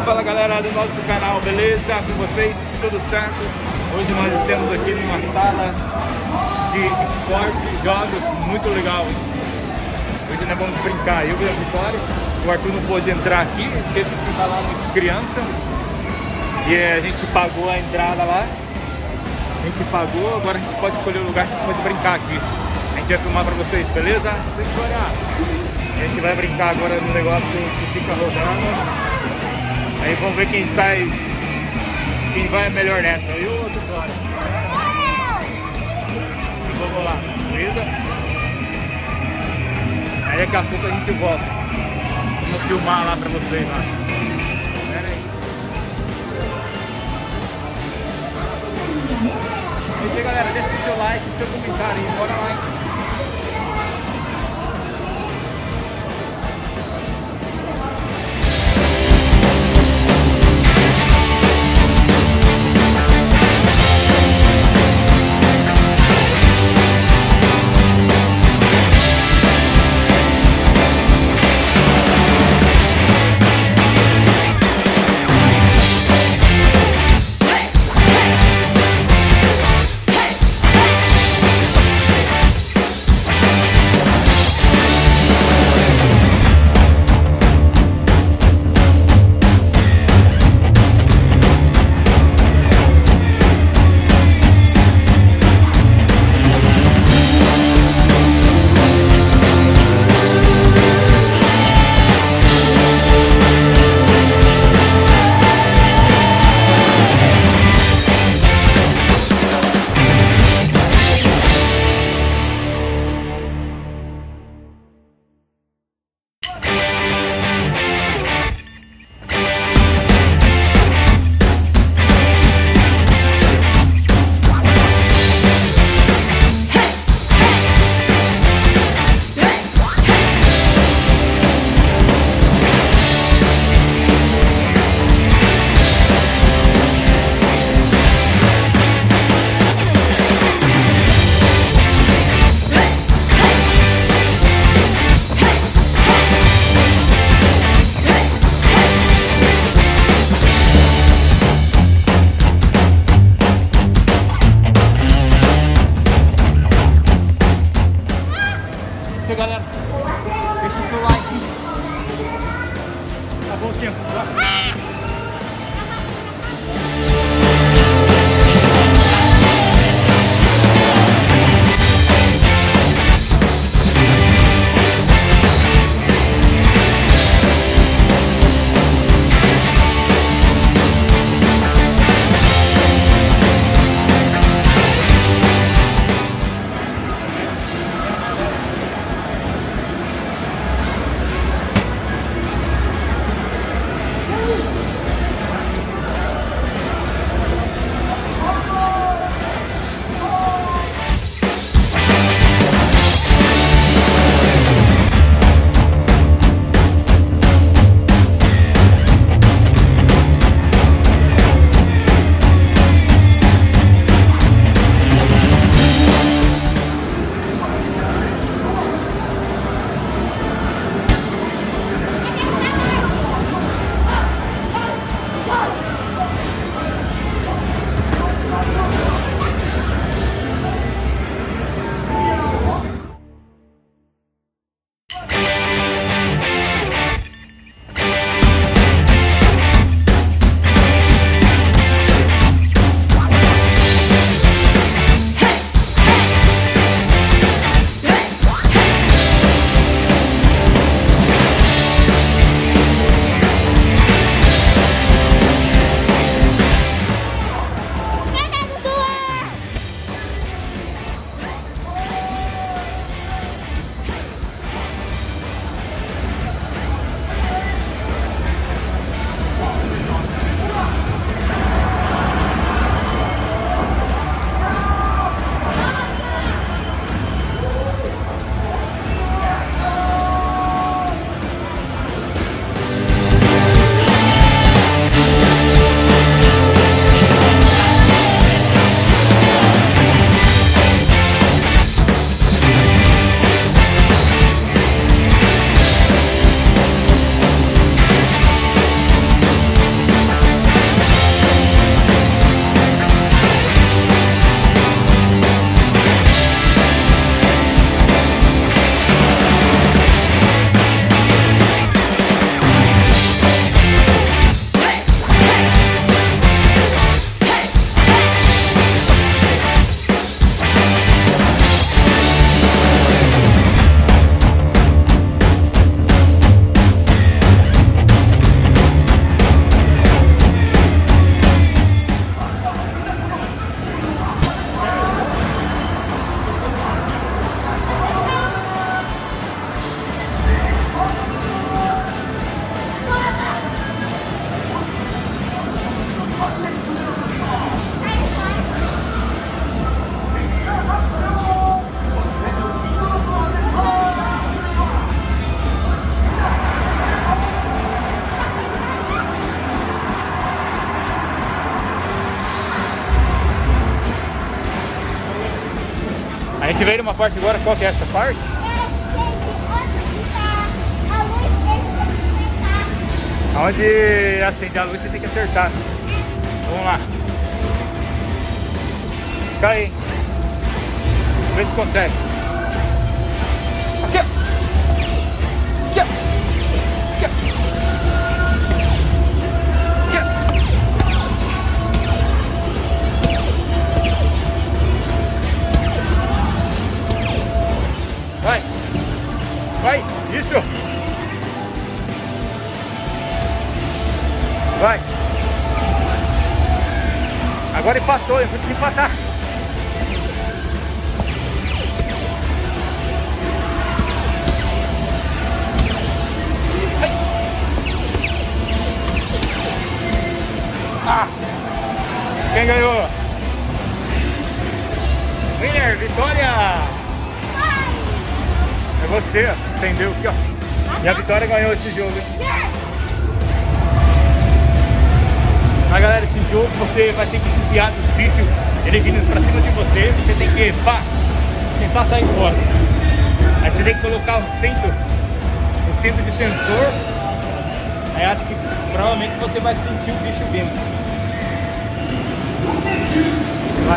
Fala galera do nosso canal, beleza? Com vocês, tudo certo? Hoje nós estamos aqui numa sala de esporte, jogos, muito legal. Hoje nós vamos brincar, eu e a Vitória. O Arthur não pôde entrar aqui, teve que ficar lá com criança. E a gente pagou a entrada lá. A gente pagou, agora a gente pode escolher o lugar que a gente pode brincar aqui. A gente vai filmar pra vocês, beleza? A gente vai brincar agora no negócio que fica rodando. Aí vamos ver quem sai, quem vai melhor nessa, eu ou a Vitória? E vamos lá, beleza? Aí daqui a pouco a gente volta. Vamos filmar lá pra vocês lá. Pera aí. É isso aí, galera, deixa o seu like, o seu comentário aí, bora lá, hein? Galera, deixa o seu like. Acabou o tempo. gente veio numa parte agora, qual que é essa parte? Onde acender a luz você tem que acertar. Vamos lá. Fica aí. Vê se consegue. Aqui. Aqui. Aqui. Vai! Vai! Isso! Vai! Agora empatou, eu vou desempatar! Ah! Quem ganhou? Winner, vitória! É você, acendeu aqui, ó. E a Vitória ganhou esse jogo, hein? Mas galera, esse jogo você vai ter que desviar dos bichos, ele vindo pra cima de você, você tem que tentar sair fora. Aí você tem que colocar o centro de sensor. Aí acho que provavelmente você vai sentir o bicho vindo. Vai.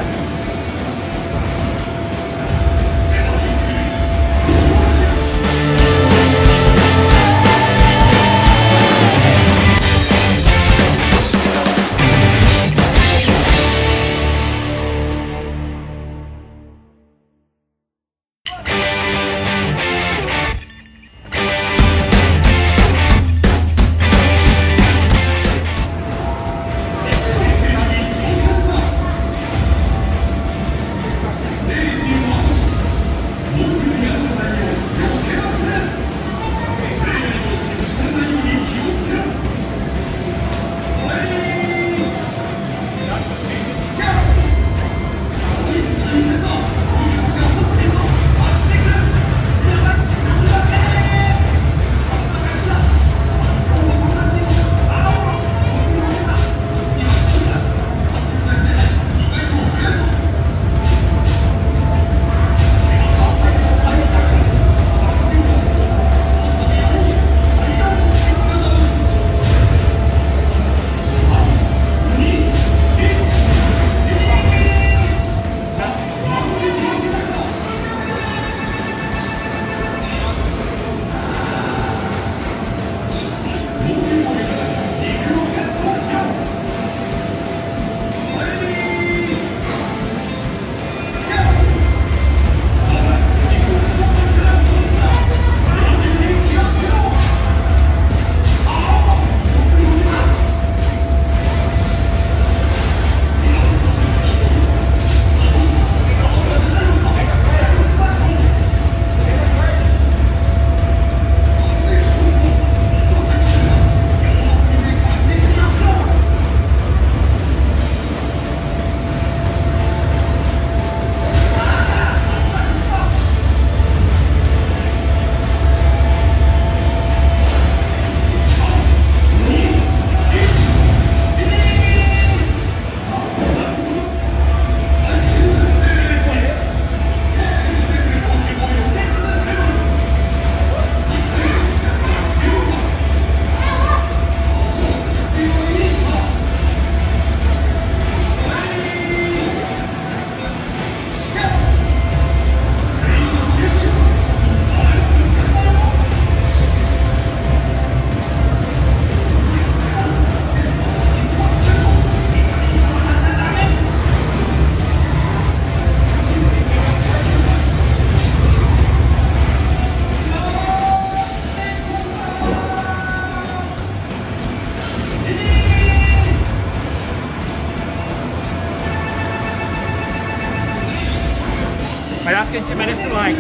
Mas acho que a gente merece like.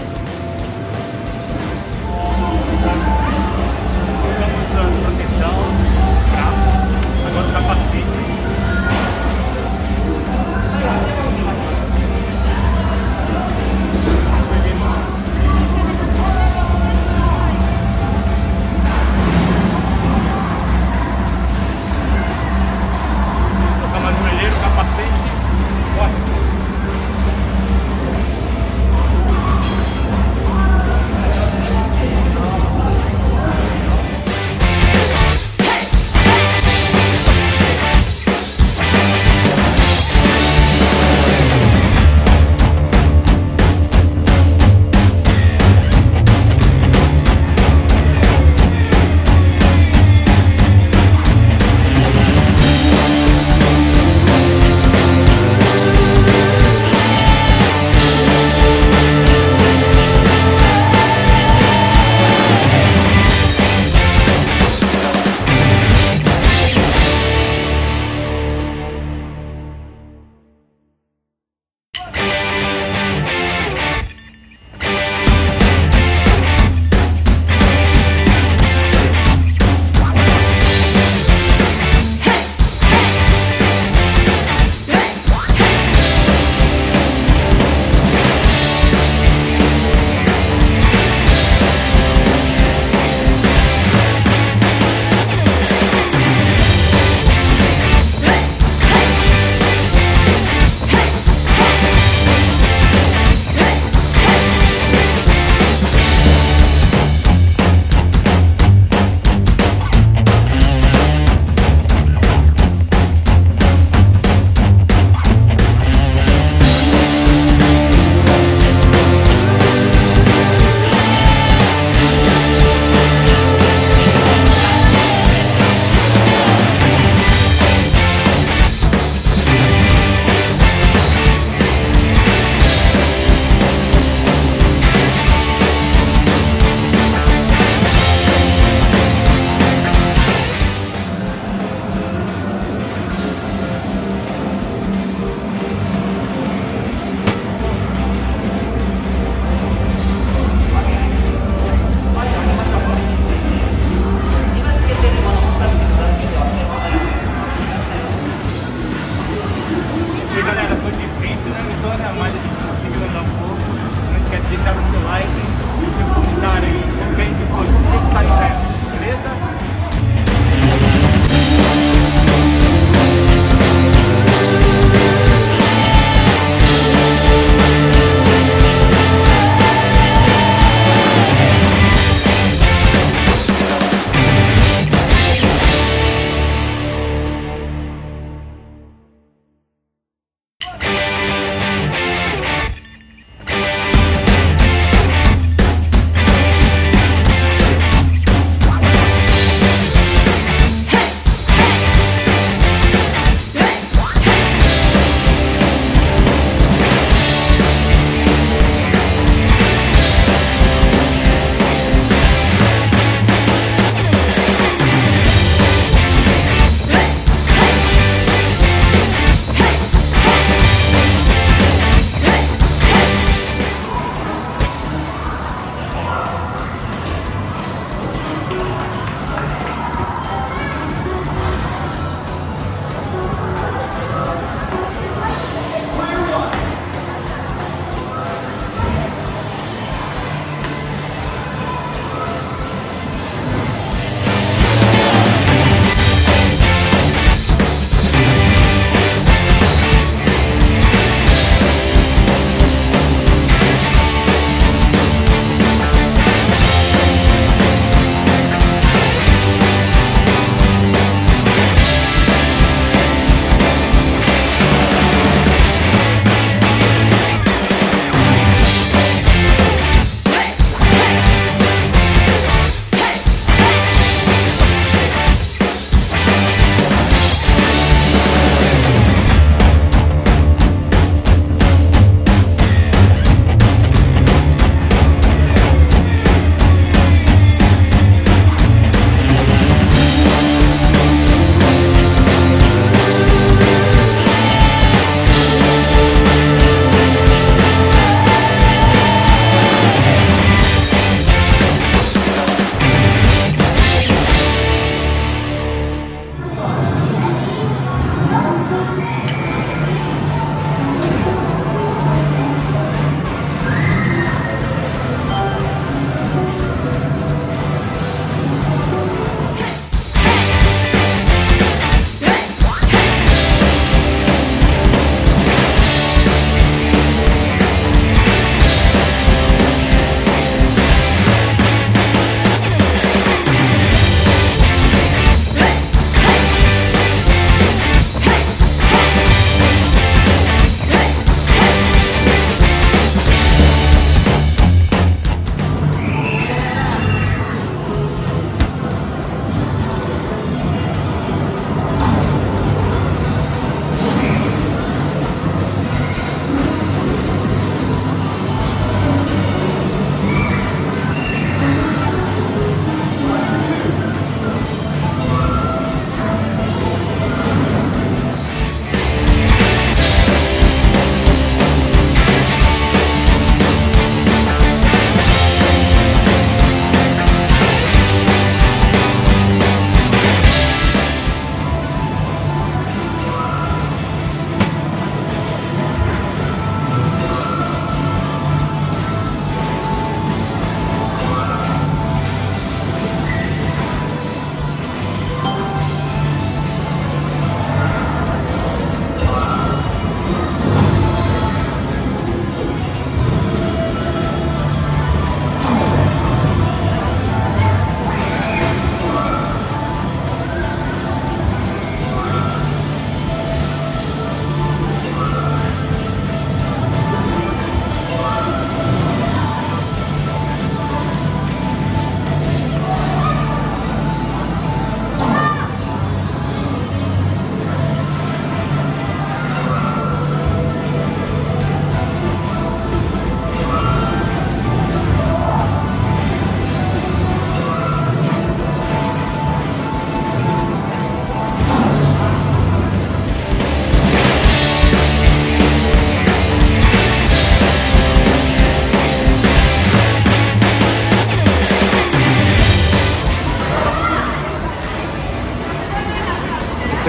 Colocamos a proteção, tá? Agora o capacete. Colocamos o joelheiro, o capacete. Bora.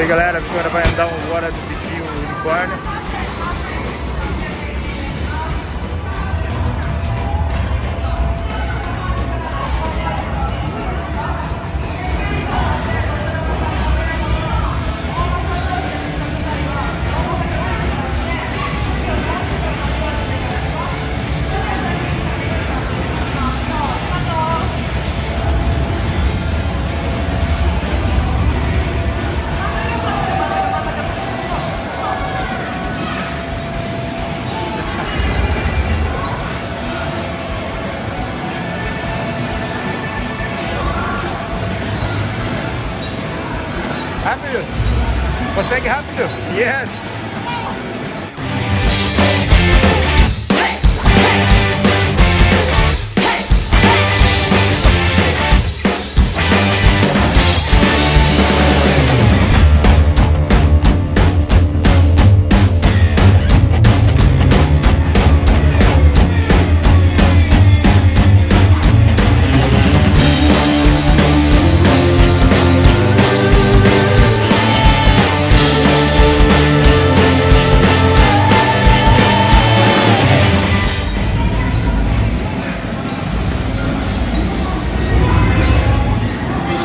aí, galera, agora vai andar agora do bichinho unicórnio. Rápido! Consegue rápido? Yes!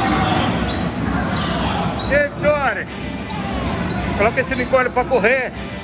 Coloca esse unicórnio pra correr.